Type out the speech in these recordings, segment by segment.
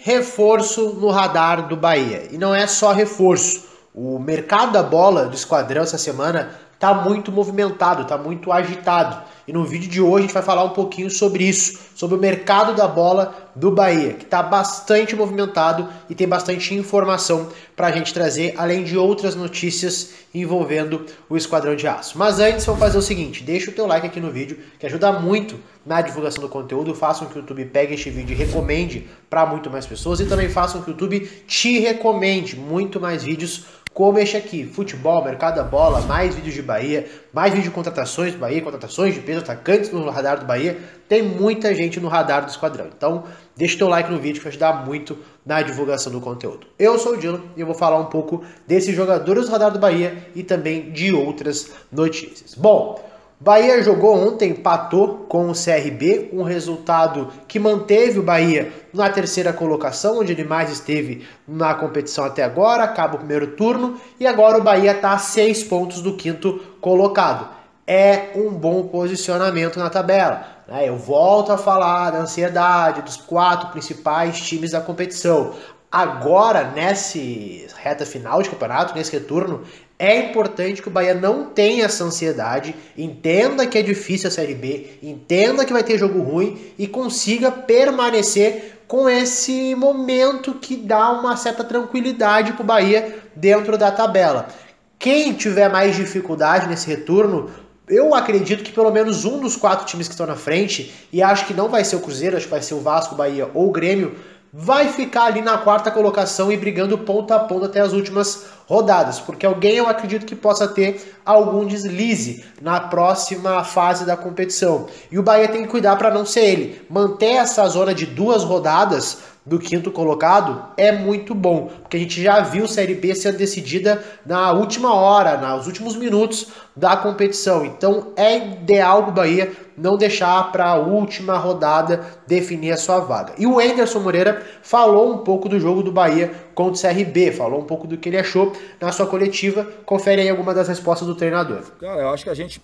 reforço no radar do Bahia. E não é só reforço. O mercado da bola do Esquadrão essa semana está muito movimentado, está muito agitado. E no vídeo de hoje a gente vai falar um pouquinho sobre isso, sobre o mercado da bola do Bahia, que está bastante movimentado e tem bastante informação para a gente trazer, além de outras notícias envolvendo o Esquadrão de Aço. Mas antes, vamos fazer o seguinte, deixa o teu like aqui no vídeo, que ajuda muito na divulgação do conteúdo, façam que o YouTube pegue este vídeo e recomende para muito mais pessoas e também façam que o YouTube te recomende muito mais vídeos como este aqui, futebol, mercado da bola, mais vídeos de Bahia, mais vídeos de contratações do Bahia, contratações de peso, atacantes no radar do Bahia, tem muita gente no radar do Esquadrão. Então, deixa o teu like no vídeo que vai ajudar muito na divulgação do conteúdo. Eu sou o Dilo e eu vou falar um pouco desses jogadores do radar do Bahia e também de outras notícias. Bom, Bahia jogou ontem, empatou com o CRB, um resultado que manteve o Bahia na terceira colocação, onde ele mais esteve na competição até agora, acaba o primeiro turno, e agora o Bahia está a 6 pontos do quinto colocado. É um bom posicionamento na tabela. Eu volto a falar da ansiedade dos 4 principais times da competição. Agora, nessa reta final de campeonato, nesse retorno, é importante que o Bahia não tenha essa ansiedade, entenda que é difícil a Série B, entenda que vai ter jogo ruim e consiga permanecer com esse momento que dá uma certa tranquilidade para o Bahia dentro da tabela. Quem tiver mais dificuldade nesse retorno, eu acredito que pelo menos um dos 4 times que estão na frente, e acho que não vai ser o Cruzeiro, acho que vai ser o Vasco, o Bahia ou o Grêmio, vai ficar ali na 4ª colocação e brigando ponta a ponta até as últimas rodadas, porque alguém eu acredito que possa ter algum deslize na próxima fase da competição. E o Bahia tem que cuidar para não ser ele. Manter essa zona de 2 rodadas do quinto colocado é muito bom, porque a gente já viu a Série B sendo decidida na última hora, nos últimos minutos da competição. Então é ideal o Bahia não deixar para a última rodada definir a sua vaga. E o Anderson Moreira falou um pouco do jogo do Bahia contra o CRB, falou um pouco do que ele achou na sua coletiva. Confere aí alguma das respostas do treinador. Cara, eu acho que a gente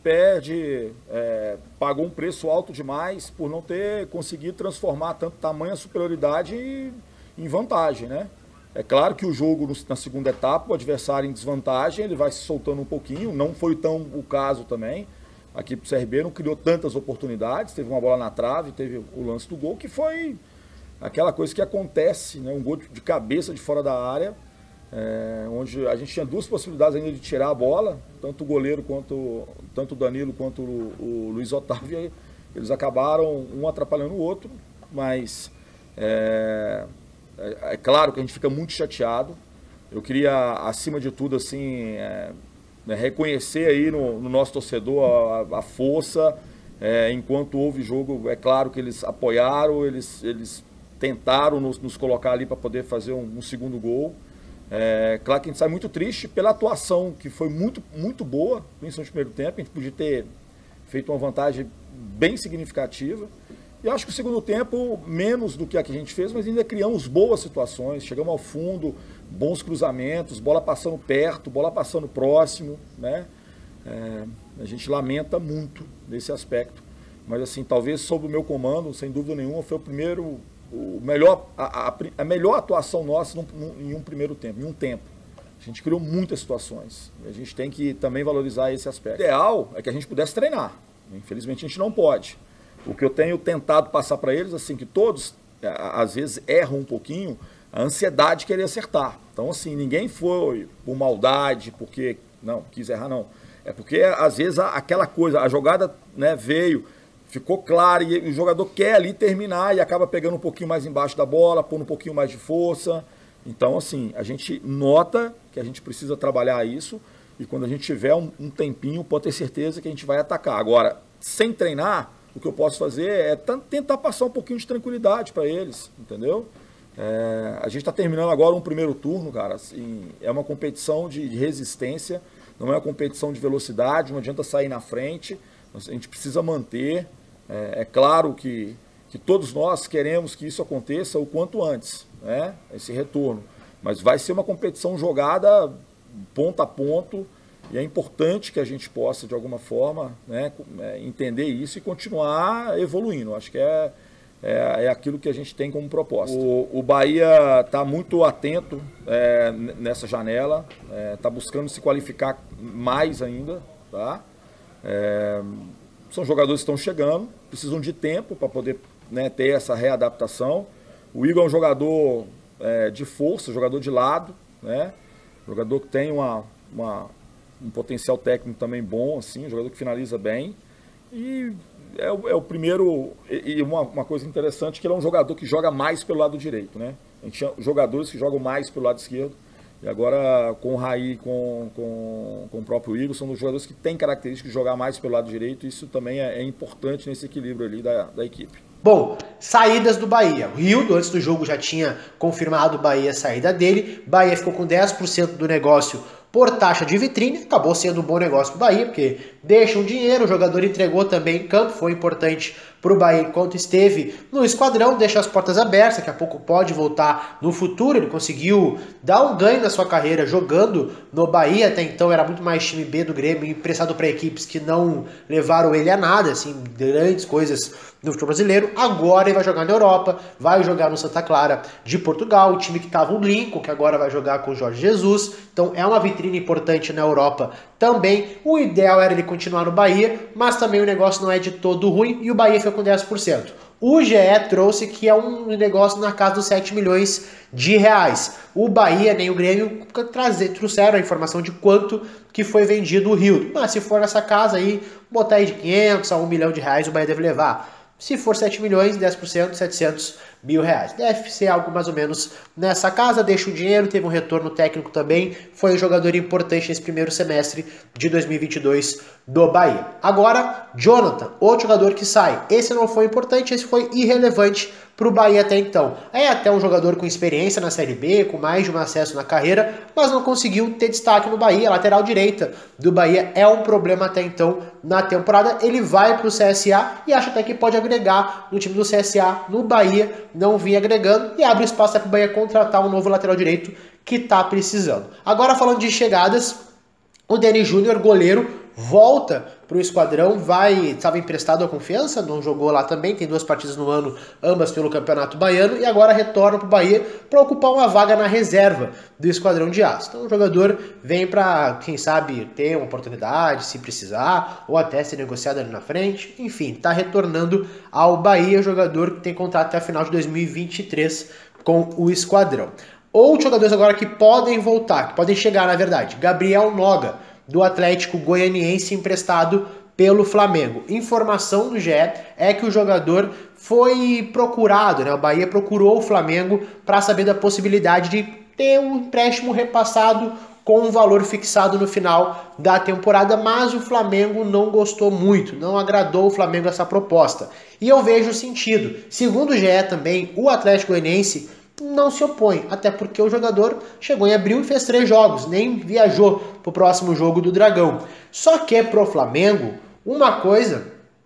pagou um preço alto demais por não ter conseguido transformar tanto tamanha superioridade em vantagem, né? É claro que o jogo na segunda etapa, o adversário em desvantagem, ele vai se soltando um pouquinho, não foi tão o caso também. Aqui pro CRB não criou tantas oportunidades, teve uma bola na trave, teve o lance do gol, que foi aquela coisa que acontece, né? Um gol de cabeça de fora da área, onde a gente tinha 2 possibilidades ainda de tirar a bola, tanto o goleiro tanto o Danilo quanto o Luiz Otávio, eles acabaram um atrapalhando o outro, mas é claro que a gente fica muito chateado. Eu queria, acima de tudo, assim, reconhecer aí no nosso torcedor a força, enquanto houve jogo, é claro que eles apoiaram, eles tentaram nos colocar ali para poder fazer um segundo gol. Claro que a gente sai muito triste pela atuação, que foi muito, muito boa, principalmente no primeiro tempo. A gente podia ter feito uma vantagem bem significativa. E acho que o segundo tempo, menos do que a gente fez, mas ainda criamos boas situações, chegamos ao fundo, bons cruzamentos, bola passando perto, bola passando próximo, né? A gente lamenta muito nesse aspecto, mas assim, talvez sob o meu comando, sem dúvida nenhuma, foi a melhor atuação nossa em um primeiro tempo, em um tempo. A gente criou muitas situações, e a gente tem que também valorizar esse aspecto. O ideal é que a gente pudesse treinar, infelizmente a gente não pode. O que eu tenho tentado passar para eles, assim, que todos, às vezes, erram um pouquinho, a ansiedade de querer acertar. Então, assim, ninguém foi por maldade, porque, não, quis errar, não. É porque, às vezes, aquela coisa, a jogada, né, veio, ficou clara, e o jogador quer ali terminar e acaba pegando um pouquinho mais embaixo da bola, pondo um pouquinho mais de força. Então, assim, a gente nota que a gente precisa trabalhar isso, e quando a gente tiver um tempinho, pode ter certeza que a gente vai atacar. Agora, sem treinar, o que eu posso fazer é tentar passar um pouquinho de tranquilidade para eles, entendeu? A gente está terminando agora um primeiro turno, cara, assim, é uma competição de resistência, não é uma competição de velocidade, não adianta sair na frente, a gente precisa manter. É claro que todos nós queremos que isso aconteça o quanto antes, né? Esse retorno, mas vai ser uma competição jogada ponto a ponto, e é importante que a gente possa, de alguma forma, né, entender isso e continuar evoluindo. Acho que é aquilo que a gente tem como proposta. O Bahia está muito atento nessa janela, está buscando se qualificar mais ainda, tá? São jogadores que estão chegando, precisam de tempo para poder, né, ter essa readaptação. O Igor é um jogador de força, jogador de lado, né? Jogador que tem um potencial técnico também bom, assim, um jogador que finaliza bem. E é o primeiro, e uma coisa interessante, que ele é um jogador que joga mais pelo lado direito, né? A gente tinha jogadores que jogam mais pelo lado esquerdo, e agora com o Raí, com o próprio Igor, são dos jogadores que têm características de jogar mais pelo lado direito, e isso também é importante nesse equilíbrio ali da equipe. Bom, saídas do Bahia. O Rildo, antes do jogo, já tinha confirmado o Bahia a saída dele. Bahia ficou com 10% do negócio por taxa de vitrine, acabou sendo um bom negócio para o Bahia, porque deixa um dinheiro, o jogador entregou também em campo, foi importante para o Bahia enquanto esteve no esquadrão, deixa as portas abertas, daqui a pouco pode voltar no futuro, ele conseguiu dar um ganho na sua carreira jogando no Bahia, até então era muito mais time B do Grêmio, emprestado para equipes que não levaram ele a nada, assim, grandes coisas no futebol brasileiro. Agora ele vai jogar na Europa, vai jogar no Santa Clara de Portugal, o time que estava o Lincoln, que agora vai jogar com o Jorge Jesus, então é uma vitrine importante na Europa também. O ideal era ele continuar no Bahia, mas também o negócio não é de todo ruim e o Bahia fica com 10%. O GE trouxe que é um negócio na casa dos 7 milhões de reais. O Bahia nem o Grêmio trouxeram a informação de quanto que foi vendido o Rio. Mas se for nessa casa aí, botar aí de 500 a 1 milhão de reais, o Bahia deve levar. Se for 7 milhões, 10%, 700 mil reais. Deve ser algo mais ou menos nessa casa, deixa o dinheiro, teve um retorno técnico também, foi um jogador importante nesse primeiro semestre de 2022 do Bahia. Agora, Jonathan, outro jogador que sai. Esse não foi importante, esse foi irrelevante para o Bahia até então. É até um jogador com experiência na Série B, com mais de um acesso na carreira, mas não conseguiu ter destaque no Bahia. A lateral direita do Bahia é um problema até então na temporada. Ele vai para o CSA e acha até que pode agregar no time do CSA no Bahia, não vinha agregando e abre espaço para o Bahia contratar um novo lateral direito que está precisando. Agora falando de chegadas, o Deni Júnior, goleiro, volta para o esquadrão, estava emprestado à Confiança, não jogou lá também, tem 2 partidas no ano, ambas pelo Campeonato Baiano, e agora retorna para o Bahia para ocupar uma vaga na reserva do Esquadrão de Aço. Então o jogador vem para, quem sabe, ter uma oportunidade, se precisar, ou até ser negociado ali na frente, enfim, está retornando ao Bahia, jogador que tem contrato até a final de 2023 com o Esquadrão. Outros jogadores agora que podem voltar, que podem chegar na verdade, Gabriel Noga, do Atlético Goianiense, emprestado pelo Flamengo. Informação do GE é que o jogador foi procurado, né? O Bahia procurou o Flamengo para saber da possibilidade de ter um empréstimo repassado com um valor fixado no final da temporada, mas o Flamengo não gostou muito, não agradou o Flamengo essa proposta. E eu vejo sentido. Segundo o GE também, o Atlético Goianiense não se opõe, até porque o jogador chegou em abril e fez 3 jogos, nem viajou para o próximo jogo do Dragão. Só que pro Flamengo, uma coisa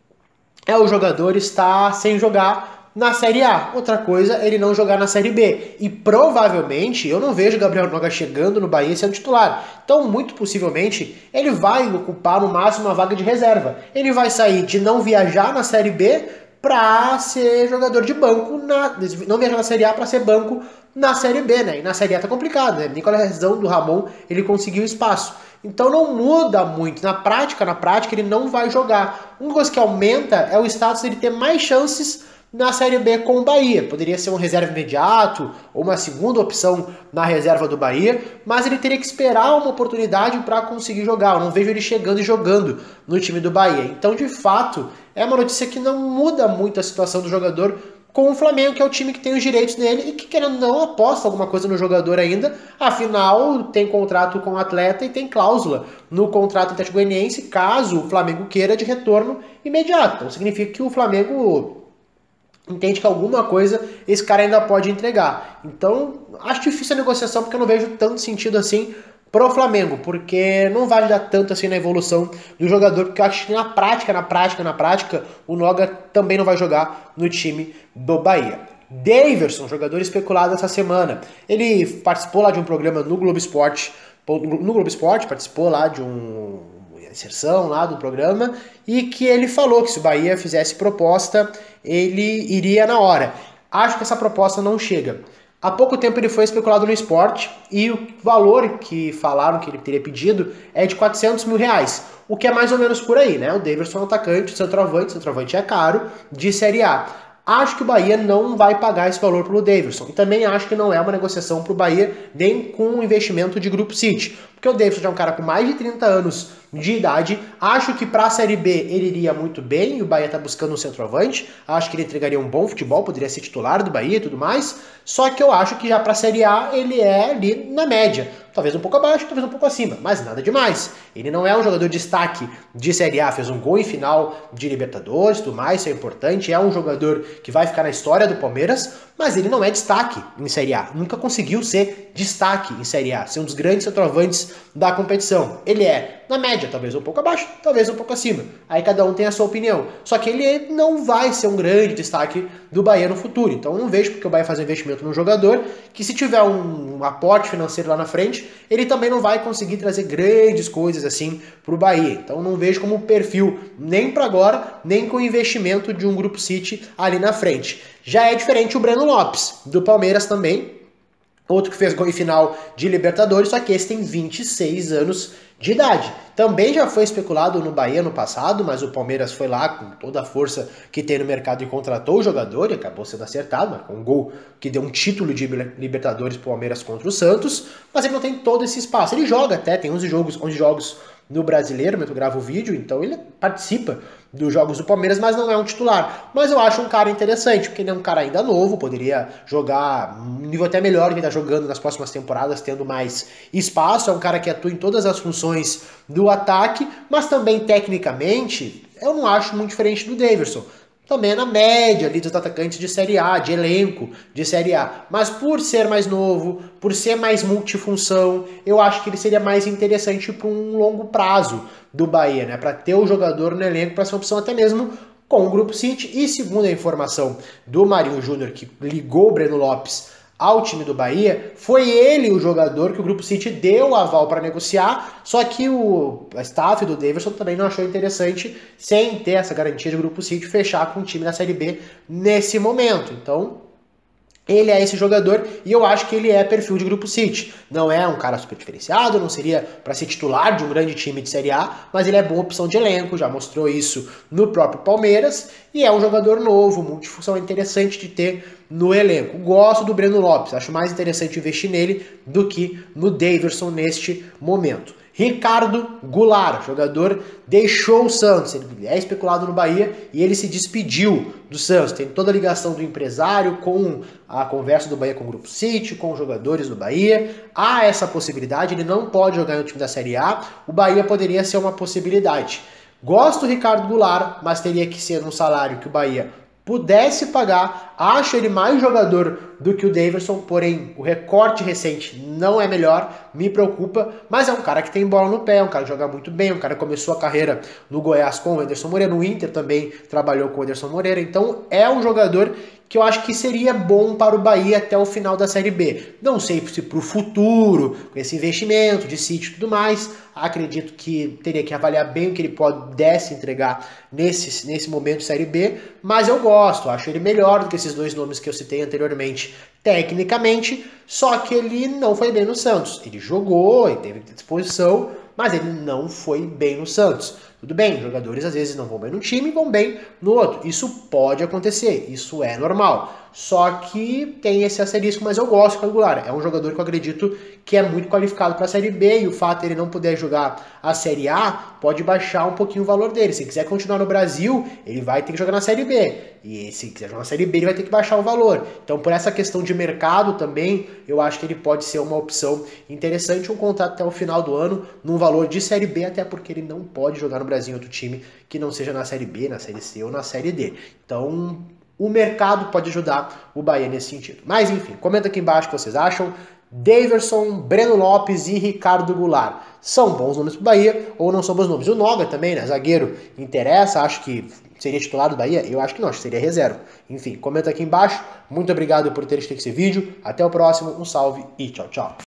é o jogador estar sem jogar na Série A, outra coisa é ele não jogar na Série B. E provavelmente, eu não vejo o Gabriel Noga chegando no Bahia sendo titular. Então, muito possivelmente, ele vai ocupar no máximo uma vaga de reserva. Ele vai sair de não viajar na Série B para ser jogador de banco, não viajar na Série A para ser banco na Série B, né? E na Série A tá complicado, né? Nem com a lesão do Ramon ele conseguiu espaço. Então não muda muito. Na prática ele não vai jogar. Uma coisa que aumenta é o status dele ter mais chances na Série B com o Bahia. Poderia ser um reserva imediato ou uma segunda opção na reserva do Bahia, mas ele teria que esperar uma oportunidade para conseguir jogar. Eu não vejo ele chegando e jogando no time do Bahia. Então, de fato, é uma notícia que não muda muito a situação do jogador com o Flamengo, que é o time que tem os direitos nele e que, querendo não, aposta alguma coisa no jogador ainda. Afinal, tem contrato com o atleta e tem cláusula no contrato do Atlético Goianiense, caso o Flamengo queira de retorno imediato. Então, significa que o Flamengo entende que alguma coisa esse cara ainda pode entregar. Então, acho difícil a negociação, porque eu não vejo tanto sentido assim pro Flamengo, porque não vai ajudar tanto assim na evolução do jogador, porque eu acho que na prática, o Noga também não vai jogar no time do Bahia. Daverson, jogador especulado essa semana, ele participou lá de um programa no Globo Esporte, participou lá de um inserção lá do programa, e que ele falou que se o Bahia fizesse proposta, ele iria na hora. Acho que essa proposta não chega. Há pouco tempo ele foi especulado no esporte e o valor que falaram que ele teria pedido é de 400 mil reais, o que é mais ou menos por aí, né? O Daverson é um atacante, centroavante é caro, de Série A. Acho que o Bahia não vai pagar esse valor pelo Daverson. E também acho que não é uma negociação para o Bahia nem com um investimento de Grupo City. Porque o Daverson já é um cara com mais de 30 anos de idade. Acho que para a Série B ele iria muito bem. E o Bahia está buscando um centroavante. Acho que ele entregaria um bom futebol, poderia ser titular do Bahia e tudo mais. Só que eu acho que já para a Série A ele é ali na média. Talvez um pouco abaixo, talvez um pouco acima, mas nada demais. Ele não é um jogador de destaque de Série A, fez um gol em final de Libertadores, tudo mais, isso é importante. É um jogador que vai ficar na história do Palmeiras, mas ele não é destaque em Série A. Nunca conseguiu ser destaque em Série A, ser um dos grandes centroavantes da competição. Ele é na média, talvez um pouco abaixo, talvez um pouco acima. Aí cada um tem a sua opinião. Só que ele não vai ser um grande destaque do Bahia no futuro. Então eu não vejo porque o Bahia faz um investimento num jogador que, se tiver um aporte financeiro lá na frente, ele também não vai conseguir trazer grandes coisas assim para o Bahia. Então não vejo como perfil nem para agora, nem com o investimento de um Grupo City ali na frente. Já é diferente o Breno Lopes, do Palmeiras também, outro que fez gol em final de Libertadores, só que esse tem 26 anos de idade. Também já foi especulado no Bahia no passado, mas o Palmeiras foi lá com toda a força que tem no mercado e contratou o jogador, e acabou sendo acertado, marcou um gol que deu um título de Libertadores pro Palmeiras contra o Santos, mas ele não tem todo esse espaço. Ele joga até, tem 11 jogos no Brasileiro, eu gravo o vídeo, então ele participa dos jogos do Palmeiras, mas não é um titular. Mas eu acho um cara interessante, porque ele é um cara ainda novo, poderia jogar um nível até melhor que ele está jogando nas próximas temporadas, tendo mais espaço. É um cara que atua em todas as funções do ataque, mas também tecnicamente eu não acho muito diferente do Daverson. Também é na média ali dos atacantes de Série A, de elenco de Série A. Mas por ser mais novo, por ser mais multifunção, eu acho que ele seria mais interessante para um longo prazo do Bahia, né? Para ter o jogador no elenco, para ser uma opção até mesmo com o Grupo City. E segundo a informação do Marinho Júnior, que ligou o Breno Lopes ao time do Bahia, foi ele o jogador que o Grupo City deu o aval para negociar, só que o staff do Daverson também não achou interessante, sem ter essa garantia de Grupo City, fechar com o time da Série B nesse momento. Então, ele é esse jogador e eu acho que ele é perfil de Grupo City. Não é um cara super diferenciado, não seria para ser titular de um grande time de Série A, mas ele é boa opção de elenco, já mostrou isso no próprio Palmeiras, e é um jogador novo, multifunção, interessante de ter no elenco. Gosto do Breno Lopes, acho mais interessante investir nele do que no Daverson neste momento. Ricardo Goulart, jogador, deixou o Santos, ele é especulado no Bahia e ele se despediu do Santos. Tem toda a ligação do empresário com a conversa do Bahia com o Grupo City, com os jogadores do Bahia. Há essa possibilidade, ele não pode jogar no time da Série A, o Bahia poderia ser uma possibilidade. Gosto do Ricardo Goulart, mas teria que ser um salário que o Bahia pudesse pagar. Acho ele mais jogador do que o Daverson, porém o recorte recente não é melhor, me preocupa, mas é um cara que tem bola no pé, um cara que joga muito bem, um cara que começou a carreira no Goiás com o Anderson Moreira, no Inter também trabalhou com o Anderson Moreira, então é um jogador que eu acho que seria bom para o Bahia até o final da Série B. Não sei se para o futuro, com esse investimento de sítio e tudo mais, acredito que teria que avaliar bem o que ele pudesse entregar nesse momento de Série B, mas eu gosto, acho ele melhor do que esses dois nomes que eu citei anteriormente tecnicamente, só que ele não foi bem no Santos. Ele jogou e teve disposição, mas ele não foi bem no Santos. Tudo bem, jogadores às vezes não vão bem no time e vão bem no outro. Isso pode acontecer, isso é normal. Só que tem esse asterisco, mas eu gosto do Goulart. É um jogador que eu acredito que é muito qualificado para a Série B, e o fato de ele não poder jogar a Série A pode baixar um pouquinho o valor dele. Se ele quiser continuar no Brasil, ele vai ter que jogar na Série B. E se quiser jogar na Série B, ele vai ter que baixar o valor. Então, por essa questão de mercado também, eu acho que ele pode ser uma opção interessante, um contrato até o final do ano, num valor de Série B, até porque ele não pode jogar no Brasil em outro time que não seja na Série B, na Série C ou na Série D. Então, o mercado pode ajudar o Bahia nesse sentido. Mas, enfim, comenta aqui embaixo o que vocês acham. Daverson, Breno Lopes e Ricardo Goulart são bons nomes para o Bahia ou não são bons nomes? O Noga também, né? Zagueiro, interessa, acho que seria titular do Bahia? Eu acho que não, acho que seria reserva. Enfim, comenta aqui embaixo. Muito obrigado por ter assistido esse vídeo. Até o próximo, um salve e tchau, tchau.